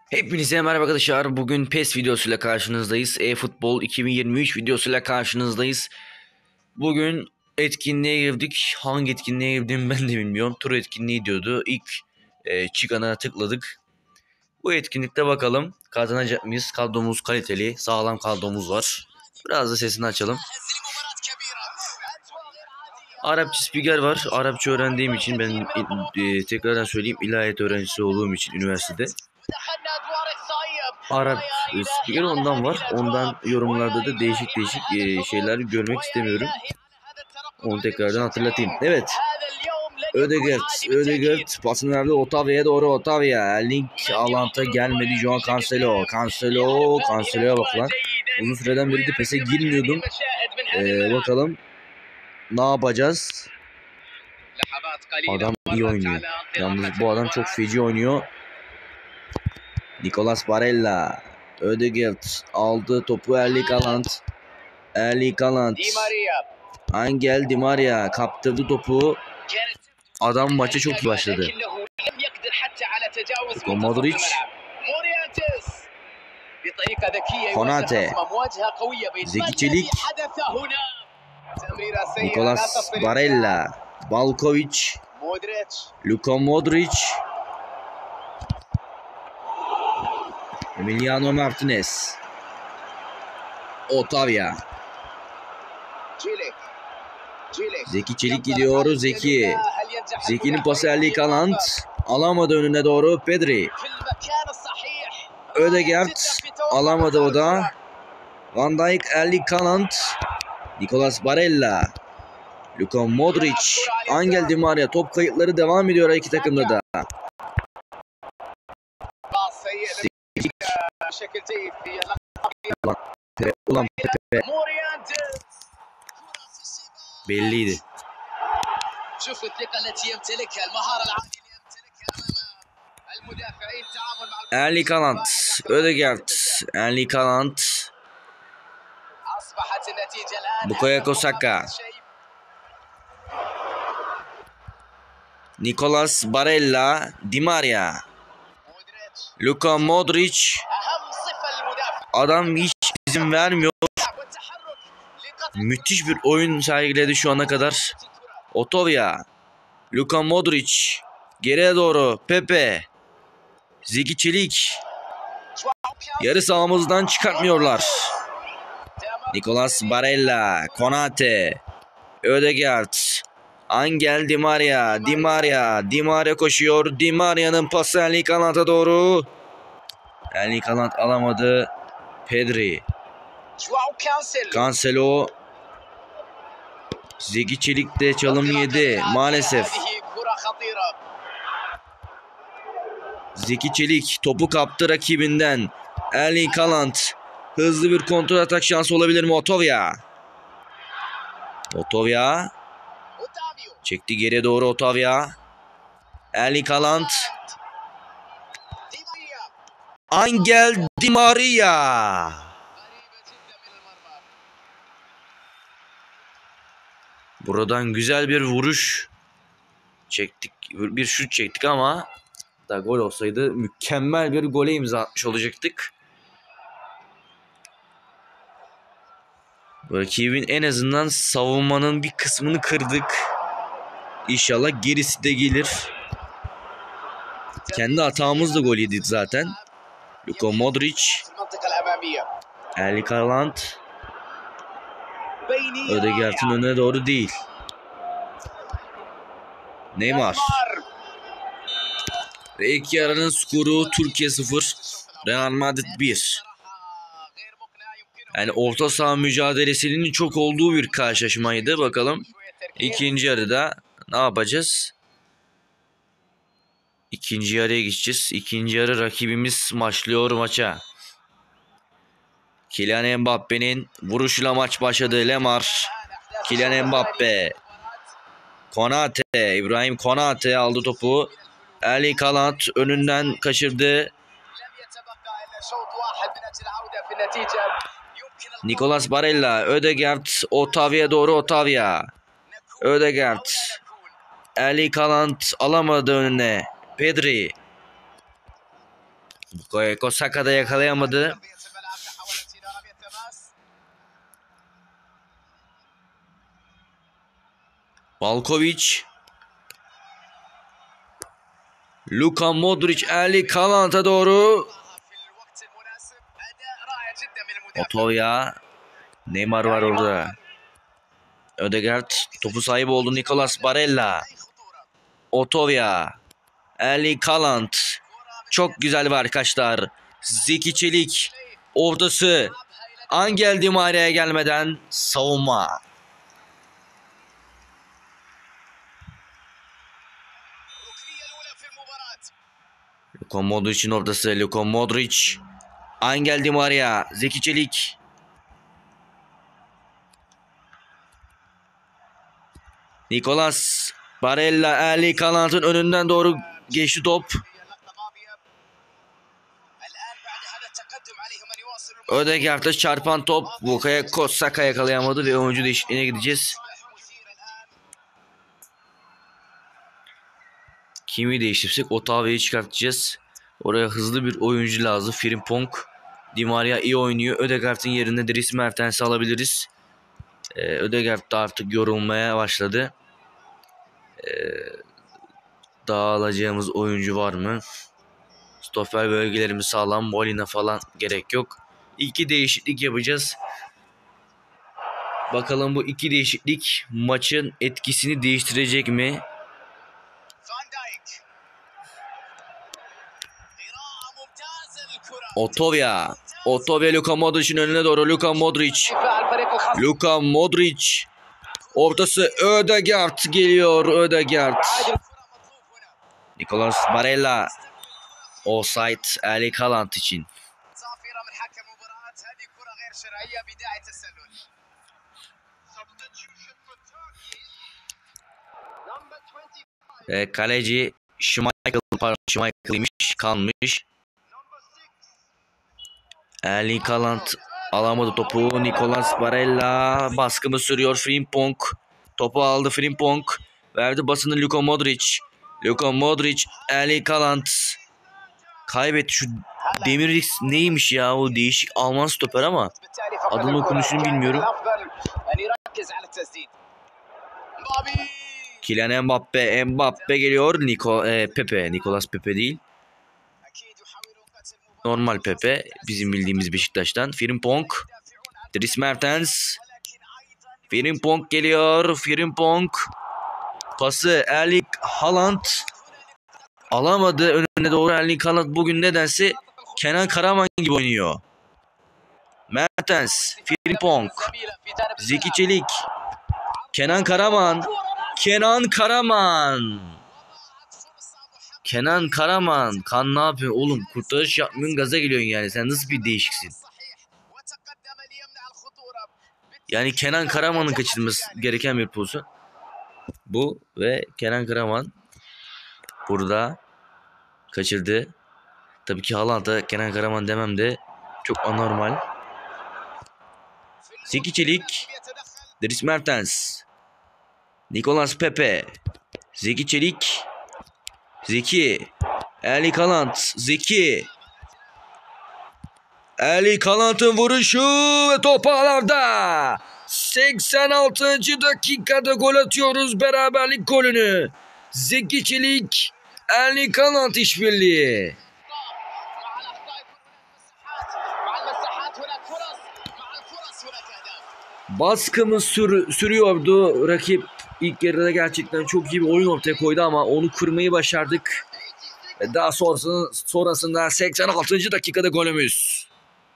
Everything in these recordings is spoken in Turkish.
Hepinize merhaba arkadaşlar. Bugün PES videosuyla karşınızdayız. eFootball 2023 videosuyla karşınızdayız. Bugün etkinliğe girdik. Hangi etkinliğe girdiğimi ben de bilmiyorum. Tur etkinliği diyordu. İlk çıkana tıkladık. Bu etkinlikte bakalım kazanacak mıyız? Kadromuz kaliteli. Sağlam kadromuz var. Biraz da sesini açalım. Arapça spiker var. Arapça öğrendiğim için ben tekrardan söyleyeyim, ilahiyat öğrencisi olduğum için üniversitede Arap spiker ondan var. Ondan yorumlarda da değişik şeyler görmek istemiyorum. Onu tekrardan hatırlatayım. Evet. Ödegaard pasını verdi Otavia'ya doğru. Otavia. Link alanta gelmedi. Joao Cancelo'ya bak lan. Uzun süreden beri de PES'e girmiyordum. Bakalım ne yapacağız? Adam iyi oynuyor. Yalnız bu adam çok feci oynuyor. Nicolas Barella. Ödegaard aldı topu. Erling Haaland. Angel Di Maria kaptırdı topu. Adam maça çok iyi başladı. Modric. Konate. Zeki Çelik. Nicolas Barella. Balkovic. Luka Modric. Emiliano Martinez. Otavia. Zeki Çelik gidiyor. Zeki'nin pası Erling Haaland. Alamadı önüne doğru. Pedri. Ödegaard. Alamadı o da. Van Dijk, Erling Haaland. Nicolas Barella. Luka Modric. Angel Di Maria. Top kayıtları devam ediyor iki takımda da. Ulan Pepe. Belliydi. Erling Haaland. Ödegaard. Erling Haaland. Bukayo Saka. Nicolas Barella. Di Maria. Luka Modric. Adam hiç izin vermiyor. Müthiş bir oyun sergiledi şu ana kadar. Otavia. Luka Modric. Geriye doğru Pepe. Zeki Çelik. Yarı sahamızdan çıkartmıyorlar. Nicolas Barella. Konate. Ödegaard. Angel Di Maria. Di Maria koşuyor. Di Maria'nın pası Erling Haaland'a doğru. Erling Haaland alamadı. Pedri. Cancelo. Zeki Çelik de çalım yedi maalesef. Zeki Çelik topu kaptı rakibinden. Erling Haaland. Hızlı bir kontrol atak şansı olabilir mi? Otavia. Çekti geriye doğru Otavia. Erling Haaland. Angel Di Maria. Buradan güzel bir vuruş çektik. Bir şut çektik ama da gol olsaydı mükemmel bir gole imza atmış olacaktık. Rakibin en azından savunmanın bir kısmını kırdık. İnşallah gerisi de gelir. Kendi hatamızla gol yedik zaten. Luka Modric. Erling Haaland. Ödegaard'ın önüne doğru değil. Neymar. Ve ilk yarının skoru Türkiye 0. Real Madrid 1. Yani orta saha mücadelesinin çok olduğu bir karşılaşmaydı. Bakalım ikinci yarıda ne yapacağız? İkinci yarıya geçeceğiz. İkinci yarı rakibimiz başlıyor maça. Kylian Mbappe'nin vuruşuyla maç başladı. Lemar. Kylian Mbappe. Konate. İbrahim Konate aldı topu. Erling Haaland önünden kaçırdı. Nicolas Barella. Ödegaard. Otavia'ya doğru Otavia. Ödegaard. Erling Haaland alamadı önüne. Pedri. Bukayo Saka da yakalayamadı. Valkovic. Luka Modric, Erling Haaland'a doğru. Otoya. Neymar var orada. Ödegaard topu sahibi oldu. Nicolas Barella. Otoya. Erling Haaland. Çok güzel var arkadaşlar. Zeki Çelik. Ortası. Angel Di Maria'ya gelmeden savunma. Luka Modric'in ortası. Luka Modric. Angel Di Maria. Zeki Çelik. Nicolas Barella. Erling Haaland'ın önünden doğru geçti top. Ödegaard'a çarpan top. Bukayo Saka yakalayamadı ve oyuncu değişikliğine gideceğiz. Kimi değiştirsek Otavio'yu çıkartacağız. Oraya hızlı bir oyuncu lazım. Frimpong. Di Maria iyi oynuyor. Ödegaard'ın yerine Dries Mertens'i alabiliriz. Ödegaard da artık yorulmaya başladı. Daha alacağımız oyuncu var mı? Stoper bölgelerimiz sağlam. Molina falan gerek yok. İki değişiklik yapacağız. Bakalım bu iki değişiklik maçın etkisini değiştirecek mi? Otoya. Otoya Luka Modric'in önüne doğru. Luka Modric. Luka Modric. Ortası Ödegaard geliyor. Ödegaard. Nicolas Barella. Offside Erling Haaland için. Kaleci Schmeichel'miş kalmış. Erling Haaland alamadı topu. Nicolas Barella baskımı sürüyor. Frimpong topu aldı. Frimpong verdi basını Luka Modric. Luka Modric, Erling Haaland kaybetti. Şu Demir neymiş ya, o değişik Alman stoper ama adının okunuşunu bilmiyorum. Kylian Mbappe geliyor. Pepe, Nicolas Pepe değil. Normal Pepe, bizim bildiğimiz Beşiktaş'tan. Frimpong, Dries Mertens. Frimpong geliyor. Frimpong pası Erling Haaland alamadı. Önüne doğru Erling Haaland bugün nedense Kenan Karaman gibi oynuyor. Mertens, Frimpong, Zeki Çelik, Kenan Karaman. Kan ne yapıyor oğlum? Kurtarış yapmıyorsun, gaza geliyorsun yani. Sen nasıl bir değişiksin? Yani Kenan Karaman'ın kaçırması gereken bir pozisyon. Bu ve Kenan Karaman burada kaçırdı. Tabii ki Haaland'a Kenan Karaman demem de çok anormal. Zeki Çelik, Dries Mertens, Nicolas Pepe, Zeki Çelik, Zeki, Erling Haaland, Zeki, Erling Haaland'ın vuruşu ve top ağlarda. 86. dakikada gol atıyoruz, beraberlik golünü. Zeki Çelik, Erling Haaland işbirliği. Baskımız sürüyordu. Rakip ilk yarıda gerçekten çok iyi bir oyun ortaya koydu ama onu kırmayı başardık. Ve daha sonrasında 86. dakikada golümüz.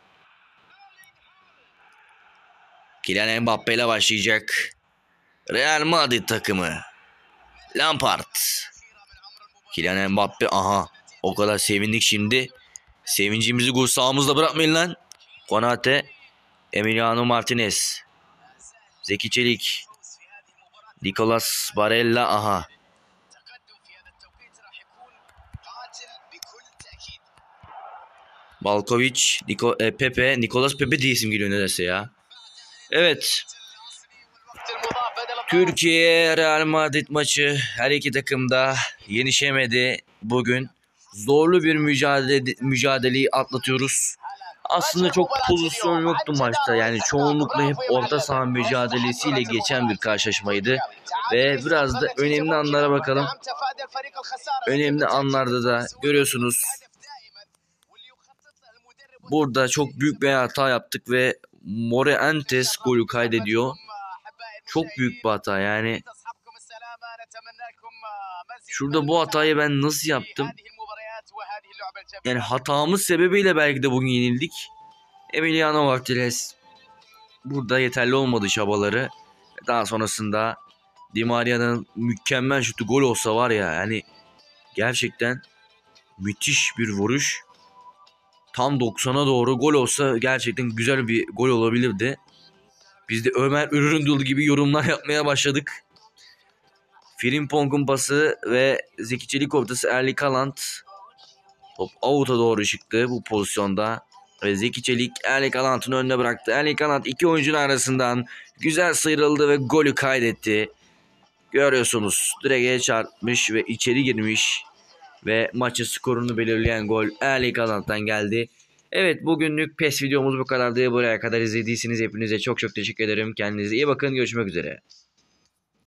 Kylian Mbappe ile başlayacak Real Madrid takımı. Lampard. Kylian Mbappe, aha. O kadar sevindik şimdi. Sevincimizi kursağımızda bırakmayın lan. Konate, Emiliano Martinez, Zeki Çelik, Nicolas Barella, aha. Valkovic, Pepe, Nicolas Pepe diye isim geliyor nedense ya. Evet. Türkiye Real Madrid maçı, her iki takım da yenişemedi bugün. Zorlu bir mücadeleyi atlatıyoruz. Aslında çok pozisyon yoktu maçta. Yani çoğunlukla hep orta saha mücadelesiyle geçen bir karşılaşmaydı. Ve biraz da önemli anlara bakalım. Önemli anlarda da görüyorsunuz. Burada çok büyük bir hata yaptık ve Moreentes golü kaydediyor. Çok büyük bir hata yani. Şurada bu hatayı ben nasıl yaptım? Yani hatamız sebebiyle belki de bugün yenildik. Emiliano Martinez burada yeterli olmadı çabaları. Daha sonrasında Di Maria'nın mükemmel şutu gol olsa var ya, yani gerçekten müthiş bir vuruş. Tam 90'a doğru gol olsa gerçekten güzel bir gol olabilirdi. Biz de Ömer Üründül gibi yorumlar yapmaya başladık. Frimpong'un pası ve Zeki Çelik ortası Erling Haaland. Top out'a doğru çıktı bu pozisyonda. Ve Zeki Çelik Erling Haaland'ın önüne bıraktı. Erling Haaland iki oyuncunun arasından güzel sıyrıldı ve golü kaydetti. Görüyorsunuz, direğe çarpmış ve içeri girmiş. Ve maçın skorunu belirleyen gol Erling Haaland'dan geldi. Evet, bugünlük PES videomuz bu kadardı. Buraya kadar izlediyseniz hepinize çok çok teşekkür ederim. Kendinize iyi bakın. Görüşmek üzere.